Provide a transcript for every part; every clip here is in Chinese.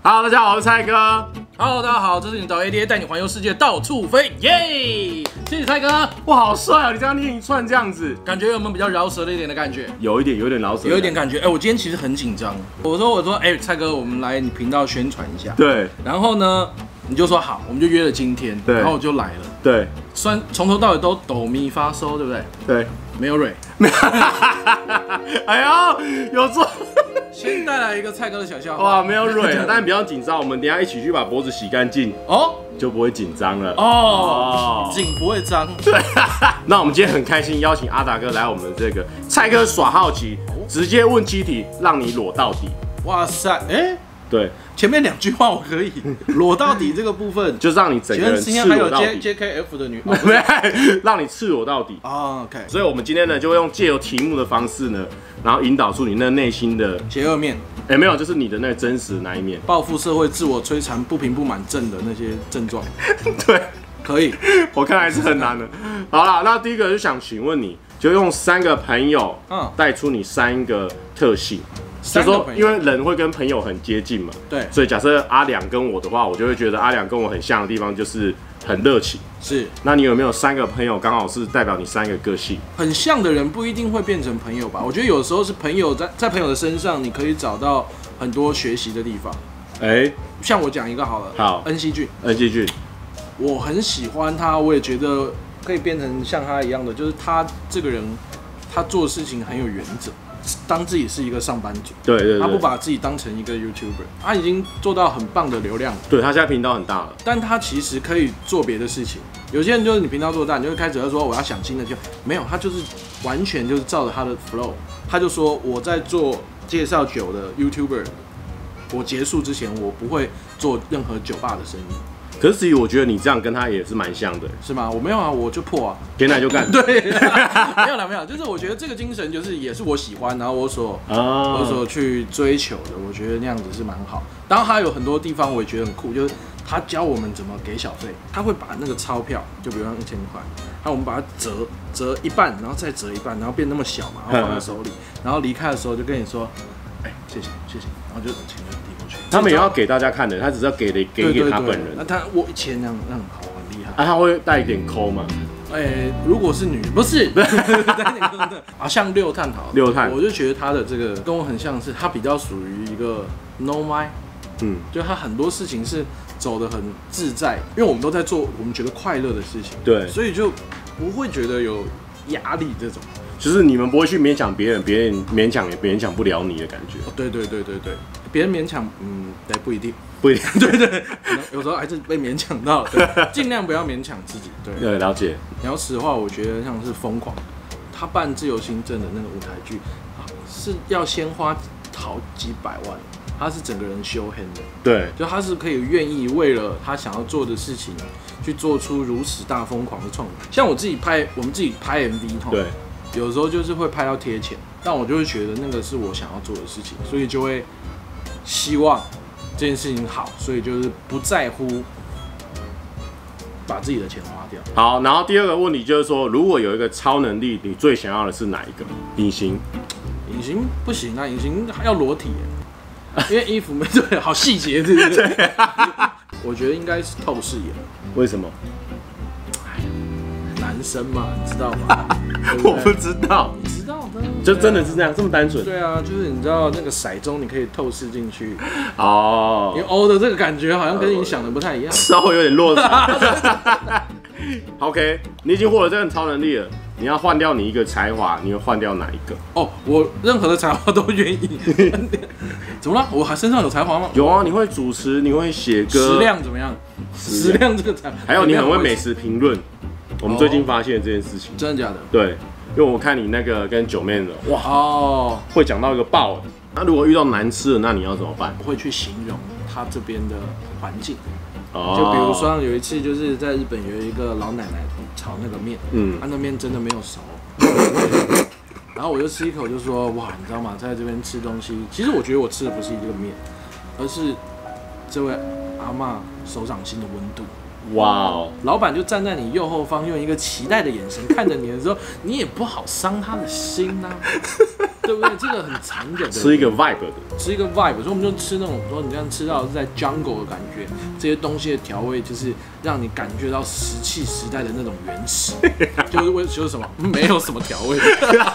Hello， 大家好，我是蔡哥。 Hello， 大家好，这是你找 ADA 带你环游世界，到处飞，耶！谢谢蔡哥， 哇，好帅啊！你这样念一串这样子， 感觉有没有比较饶舌了一点的感觉？ 有一点饶舌， 有一点感觉。我今天其实很紧张。我说，蔡哥，我们来你频道宣传一下。 对。 然后呢，你就说好，我们就约了今天。 对。 然后我就来了。 对。 虽然从头到尾都哆咪发嗦，对不对？ 对。 没有蕊。 哎呦，有做。 先带来一个蔡哥的小笑话。 哇，没有蕊，但不要紧张，我们等一下一起去把脖子洗干净哦，就不会紧张了哦，颈不会脏。 对，那我们今天很开心邀请阿达哥来我们这个蔡哥耍好奇，直接问7题，让你裸到底。 哇塞， 对， 前面2句话我可以裸到底，这个部分就让你整个人赤裸到底。 JKF 的女， 让你赤裸到底。 OK。 所以我们今天呢，就会用借由题目的方式呢，然后引导出你那内心的邪恶面。 没有，就是你的那个真实的那一面， 报复社会、自我摧残、不平不满症的那些症状。 对， 可以。 我看还是很难的。好啦，那第一个就想请问你，就用3个朋友，带出你3个特性。就说，因为人会跟朋友很接近嘛， 对， 所以假设阿良跟我的话，我就会觉得阿良跟我很像的地方就是很热情。 是， 那你有没有3个朋友刚好是代表你3个个性？ 很像的人不一定会变成朋友吧？我觉得有时候是朋友在朋友的身上，你可以找到很多学习的地方。像我讲一个好了， 好， 恩熙俊，我很喜欢他，我也觉得可以变成像他一样的，就是他这个人，他做事情很有原则。当自己是一个上班族， 对， 他不把自己当成一个 YouTuber， 他已经做到很棒的流量了。 对，他现在频道很大了， 但他其实可以做别的事情。有些人就是你频道做大，你就会开始说我要想新的，就没有，他就是完全就是照着他的 flow， 他就说我在做介绍酒的 YouTuber， 我结束之前我不会做任何酒吧的生意。 可是其实我觉得你这样跟他也是蛮像的， 是吗？我没有啊，我就破啊， 天来就干。 对，没有，就是我觉得这个精神就是也是我喜欢，然后我所去追求的，我觉得那样子是蛮好。当然还有很多地方我也觉得很酷，就是他教我们怎么给小费，他会把那个钞票，就比如说1000块，然后我们把它折一半，然后再折一半，然后变那么小嘛，然后放在手里，然后离开的时候就跟你说，谢谢，然后就钱就递过去。 他们也要给大家看的，他只是要给他本人。 那他我钱那样很好，很厉害。 他会带一点抠吗？ 如果是女，不是，像6探好了，6探，我就觉得他的这个跟我很像是，他比较属于一个 no mind， 就他很多事情是走得很自在，因为我们都在做我们觉得快乐的事情，对，所以就不会觉得有压力这种。 就是你们不会去勉强别人，别人勉强也勉强不了你的感觉。 对，别人勉强，不一定，对，有时候还是被勉强到了，尽量不要勉强自己。对， 了解。 你要实话，我觉得像是疯狂，他办自由新政的那个舞台剧，是要先花好几百万，他是整个人修 hand 的，对，就他是可以愿意为了他想要做的事情，去做出如此大疯狂的创作。像我们自己拍 MV， 对。有时候就是会拍到贴钱，但我就会觉得那个是我想要做的事情，所以就会希望这件事情好，所以就是不在乎把自己的钱花掉。好， 然后第2个问题就是说，如果有一个超能力，你最想要的是哪一个？隐形不行啊，隐形要裸体耶，因为衣服没对，好细节，对不对？我觉得应该是透视眼。 为什么？ 男生嘛，你知道吗？ 我不知道， 你知道的， 就真的是这样，这么单纯？ 对啊，就是你知道那个骰盅，你可以透视进去哦。 你欧的这个感觉好像跟你想的不太一样， 稍微有点落差。OK， 你已经获得这个超能力了，你要换掉你一个才华，你会换掉哪一个？ 我任何的才华都愿意。怎么了？我还身上有才华吗？ 有啊，你会主持，你会写歌。 食量怎么样？食量这个才华， 还有你很会美食评论。我们最近发现这件事情， 真的假的？ 对，因为我看你那个跟九妹的，会讲到一个爆。那如果遇到难吃的，那你要怎么办？ 我会去形容他这边的环境。就比如说有一次，就是在日本有一个老奶奶炒那个面，她那面真的没有熟。然后我就吃一口，就说哇，你知道吗？在这边吃东西，其实我觉得我吃的不是一个面，而是这位阿嬷手掌心的温度。 哇哦！ 老板就站在你右后方，用一个期待的眼神看着你的时候，你也不好伤他的心呐、对不对？这个很残忍的， 吃一个 vibe 的， 吃一个 vibe，所以我们就吃那种说你这样吃到的是在 jungle 的感觉，这些东西的调味就是让你感觉到石器时代的那种原始，就是什么没有什么调味。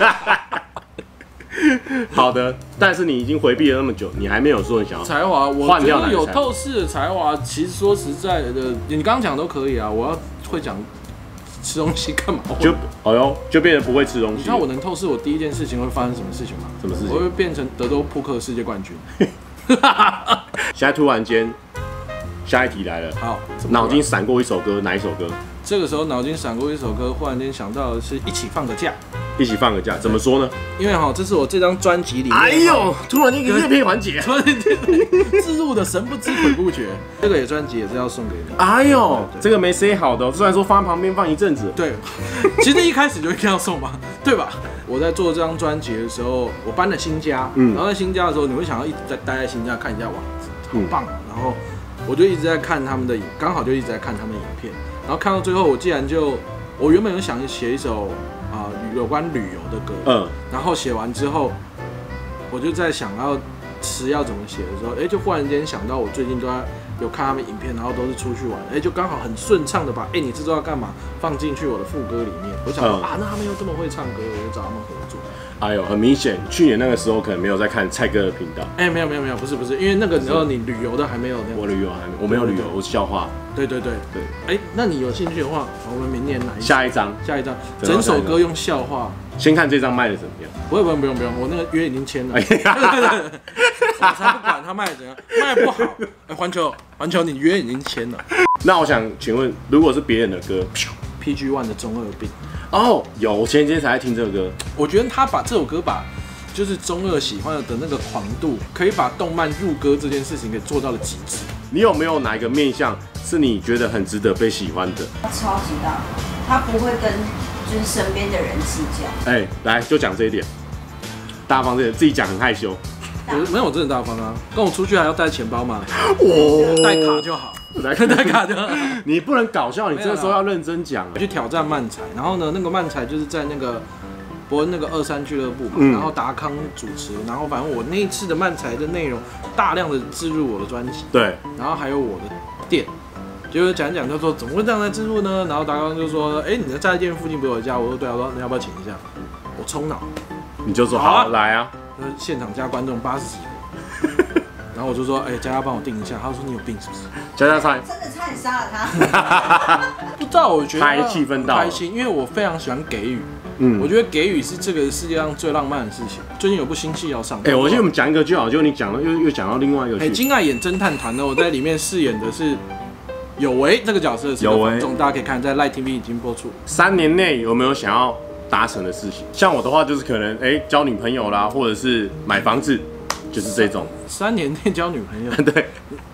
好的，但是你已经回避了那么久，你还没有说你想要才华，我觉得有透视的才华，其实说实在的，你刚刚讲都可以啊。我要会讲吃东西干嘛？ 就变成不会吃东西。 你知道我能透视，我第一件事情会发生什么事情吗？ 什么事情？ 我会变成德州扑克世界冠军。 现在突然间，下一题来了。 好， 脑筋闪过一首歌，哪一首歌？ 这个时候脑筋闪过一首歌，忽然间想到的是一起放个假。 一起放个假，怎么说呢？ 因为这是我这张专辑里面， 哎呦，突然间一个业配环节， 自入的神不知鬼不觉。这个专辑也是要送给你。 哎呦，这个没 say 好的，虽然说放在旁边放一阵子。 对，其实一开始就一定要送嘛，对吧？我在做这张专辑的时候，我搬了新家，然后在新家的时候，你会想要一直在待在新家看一下，哇，好棒啊！然后我就一直在看他们的刚好就一直在看他们的影片，然后看到最后，我原本有想写一首。有关旅游的歌，然后写完之后，我就在想词要怎么写的时候，就忽然间想到我最近都有看他们影片，然后都是出去玩，就刚好很顺畅的把你知道要干嘛放进去我的副歌里面。我想说那他们又这么会唱歌，我就找他们合作。哎呦，很明显，去年那个时候可能没有在看蔡哥的频道。 没有，不是，因为那个时候你旅游的还没有那样。 我旅游还没，我没有旅游，我是笑话。 对。那你有兴趣的话，我们明年来下一张， 整首歌用笑话。 先看这张卖的怎么样？ 不用，我那个约已经签了。我才不管他卖的怎样，卖不好。环球，你约已经签了。 那我想请问，如果是别人的歌 ，PG One 的中二病。 有，我前几天才在听这首歌。 我觉得他把这首歌就是中二喜欢的那个狂度，可以把动漫入歌这件事情给做到了极致。 你有没有哪一个面向是你觉得很值得被喜欢的？ 超级大方，他不会跟就是身边的人计较。 来就讲这一点，大方这点自己讲很害羞。 没有，我真的大方啊，跟我出去还要带钱包嘛，带卡就好。带卡就好。 你不能搞笑，你这个时候要认真讲。 我去挑战漫才，然后呢，那个漫才就是在那个伯恩那个23俱乐部嘛，然后达康主持，然后反正我那一次的漫才的内容大量的置入我的专辑， 对， 然后还有我的店，就是讲就说怎么会这样来置入呢？然后达康就说，你的在店附近不是我家？我说对啊，我说你要不要请一下？我冲脑， 你就说好来啊， 现场加观众80几个。然后我就说，佳佳帮我订一下。他说你有病是不是？ 佳佳猜， 真的差点杀了他。 不知道，我觉得太气氛到了， 开心，因为我非常喜欢给予。我觉得给予是这个世界上最浪漫的事情。最近有部新戏要上， 我觉得我们讲一个就好，就你讲了又讲到另外一个。 金爱演侦探团呢，我在里面饰演的是有为这个角色，有为，大家可以看在 Light TV 已经播出。 3年内有没有想要达成的事情？像我的话，就是可能交女朋友啦，或者是买房子。就是这种 3年内交女朋友， 对，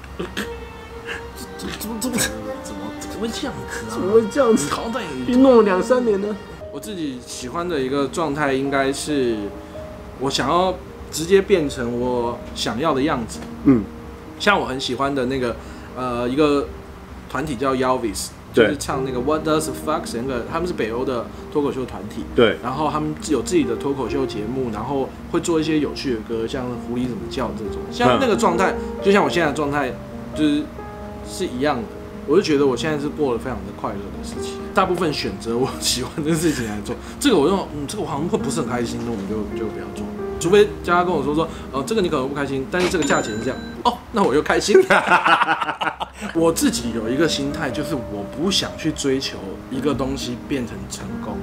怎么会这样子啊？ 怎么会这样子？ 好歹也弄了2、3年呢。 我自己喜欢的一个状态，应该是我想要直接变成我想要的样子。像我很喜欢的那个一个团体叫 Yelvis。就是唱那个 What Does Fox 那个，他们是北欧的脱口秀团体， 对， 然后他们有自己的脱口秀节目，然后会做一些有趣的歌，像狐狸怎么叫这种，像那个状态，就像我现在的状态，是一样的。我就觉得我现在是过得非常的快乐的事情，大部分选择我喜欢的事情来做。这个我用，这个我好像会不是很开心，那我们就不要做。除非佳佳跟我说，这个你可能不开心，但是这个价钱是这样，那我又开心。我自己有一个心态，就是我不想去追求一个东西变成成功。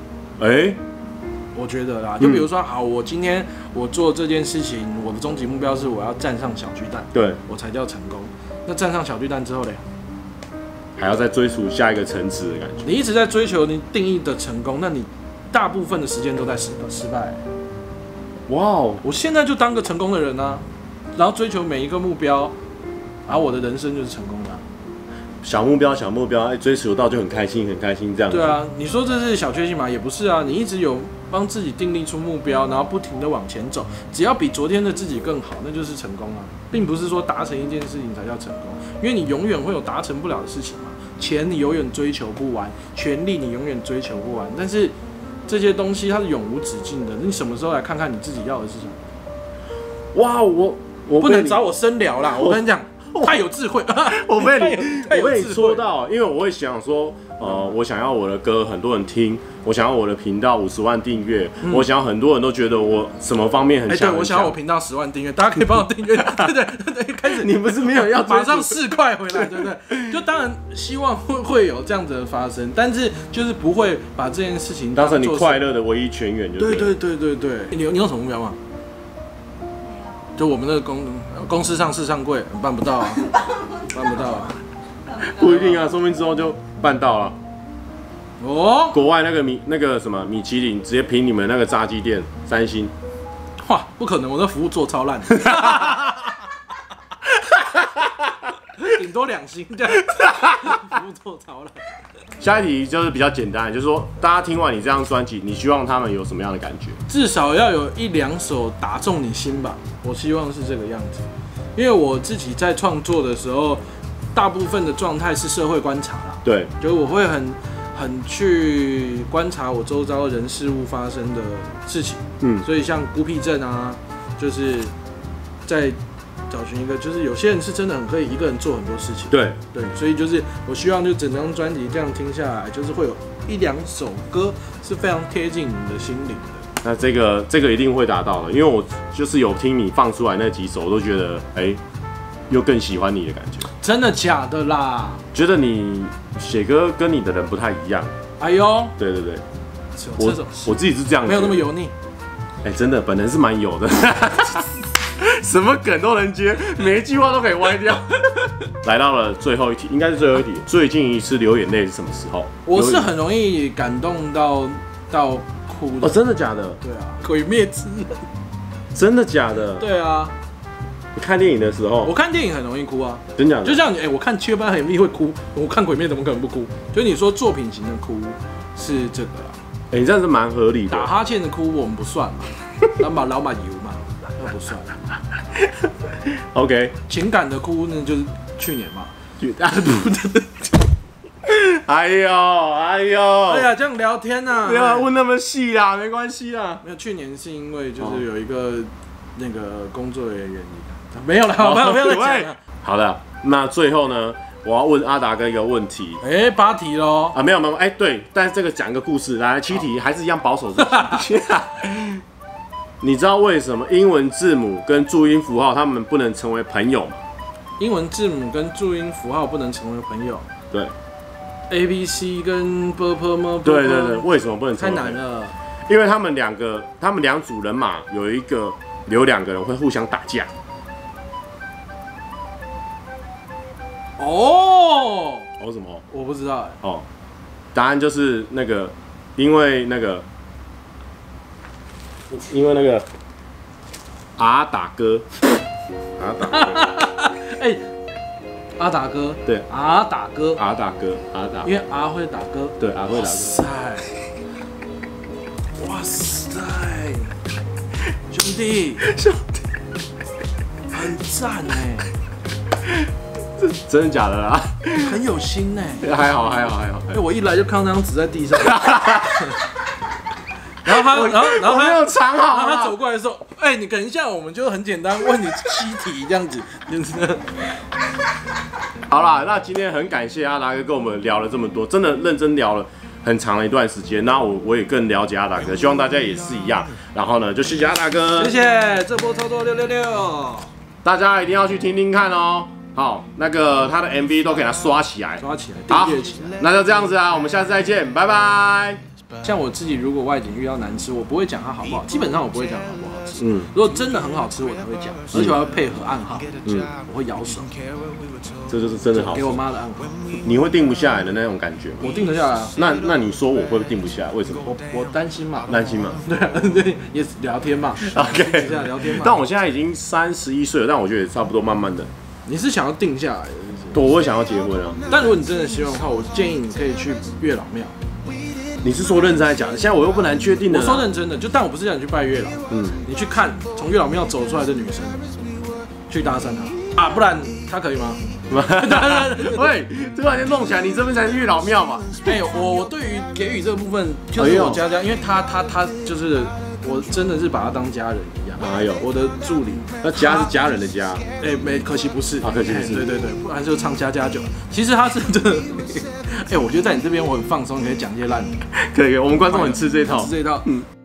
我觉得啦，就比如说，好，我今天我做这件事情，我的终极目标是我要站上小巨蛋， 对， 我才叫成功。那站上小巨蛋之后嘞， 还要再追逐下一个层次的感觉。 你一直在追求你定义的成功，那你大部分的时间都在失败。 哇哦！ 我现在就当个成功的人啊，然后追求每一个目标，然后我的人生就是成功的。 小目标，追求到就很开心这样子。 对啊，你说这是小确幸吗？也不是啊，你一直有帮自己订立出目标，然后不停的往前走，只要比昨天的自己更好，那就是成功啊，并不是说达成一件事情才叫成功，因为你永远会有达成不了的事情嘛。 钱你永远追求不完，权力你永远追求不完，但是这些东西它是永无止境的。你什么时候来看看你自己要的是什么？ 哇，我不能找我深聊啦，我跟你讲，太有智慧。 我被你说到，因为我会想说，我想要我的歌很多人听，我想要我的频道50万订阅，我想要很多人都觉得我什么方面很强。 对，我想要我频道10万订阅，大家可以帮我订阅。对，开始。 你不是没有要马上4块回来，对不对？就当然希望会有这样子的发生，但是就是不会把这件事情当成你快乐的唯一泉源。 对。你有什么目标吗？就我们的公司上市上柜，办不到啊，办不到啊。 不一定啊，说不定之后就办到了。 哦， 国外那个什么米其林直接评你们那个炸鸡店3星。 哇，不可能，我的服务做超烂。顶多2星这样，服务做超烂。 下一题就是比较简单，就是说大家听完你这张专辑，你希望他们有什么样的感觉？ 至少要有1、2首打中你心吧，我希望是这个样子。因为我自己在创作的时候，大部分的状态是社会观察啦。 对， 就是我会很去观察我周遭人事物发生的事情。所以像孤僻症啊，就是在找寻一个，就是有些人是真的很可以一个人做很多事情。对，所以就是我希望就整张专辑这样听下来，就是会有1、2首歌是非常贴近你的心灵的。 那这个一定会达到的，因为我就是有听你放出来那几首，我都觉得又更喜欢你的感觉。 真的假的啦？ 觉得你写歌跟你的人不太一样。 哎呦， 对，我自己是这样， 没有那么油腻。 真的，本人是蛮油的。什么梗都能接，每一句话都可以歪掉。来到了最后一题，应该是最后一题。最近一次流眼泪是什么时候？ 我是很容易感动到哭的。 真的假的？ 对啊，鬼灭之刃。 真的假的？ 对啊。 你看电影的时候， 我看电影很容易哭啊。 真假的？ 就像我看7月8 MV 会哭，我看鬼灭怎么可能不哭？就你说作品型的哭是这个啦。 你这样是蛮合理的。 打哈欠的哭我们不算嘛，老马油嘛，那不算。 OK， 情感的哭呢就是去年嘛。 哎呀， 这样聊天啊， 不要问那么细啦，没关系啦。 没有，去年是因为就是有一个那个工作的原因，没有了，好吧，不要再讲了。 好的，那最后呢，我要问阿达哥一个问题。 8题咯。 没有，对，但是这个讲一个故事，来7题还是一样保守。你知道为什么英文字母跟注音符号他们不能成为朋友吗？ 英文字母跟注音符号不能成为朋友。 对。 A B C 跟 B P M。 对，为什么不能成为朋友？ 太难了。 因为他们2组人马有2个人会互相打架。什么？ 我不知道。 答案就是因为那个阿达哥。 阿达哥， 对， 阿达哥，因为阿会打歌， 对，阿会打歌。 哇塞，兄弟，很赞真的假的啦？ 很有心还好。 因为我一来就看到那张纸在地上。然后他没有藏好， 他走过来说：“你等一下，我们就很简单问你7题这样子。” 好啦，那今天很感谢阿达哥跟我们聊了这么多，真的认真聊了很长的一段时间。那我也更了解阿达哥，希望大家也是一样。然后呢，就谢谢阿达哥， 谢谢这波操作666， 大家一定要去听听看哦。好，他的 MV 都给他刷起来， 订阅起来。 那就这样子啊，我们下次再见，拜拜。 像我自己，如果外景遇到难吃，我不会讲它好不好，基本上我不会讲好不好吃。如果真的很好吃，我才会讲，而且我要配合暗号。我会摇手， 这就是真的好吃。 给我妈的暗号。 你会定不下来的那种感觉吗？ 我定得下来啊。 那你说我会定不下来，为什么？ 我担心嘛。 对， 也聊天嘛。 OK， 聊天嘛。 但我现在已经31岁了，但我觉得也差不多，慢慢的。 你是想要定下来的？ 我会想要结婚啊。 但如果你真的希望的话，我建议你可以去月老庙。 你是说认真在讲？现在我又不难确定的。 我说认真的，但我不是叫你去拜月老。你去看从月老庙走出来的女生，去搭讪她啊，不然她可以吗？ 喂，突然间弄起来，你这边才是月老庙嘛？ 哎，我对于给予这个部分，就是我家，因为他就是我真的是把他当家人一样。 哎呦， 我的助理， 那家是家人的家。 哎，没，可惜不是啊，可惜不是。 对，不然就唱家家酒。其实他是真的，哎，我觉得在你这边我很放松，你可以讲一些烂的。 可以，我们观众很吃这一套。 吃这一套。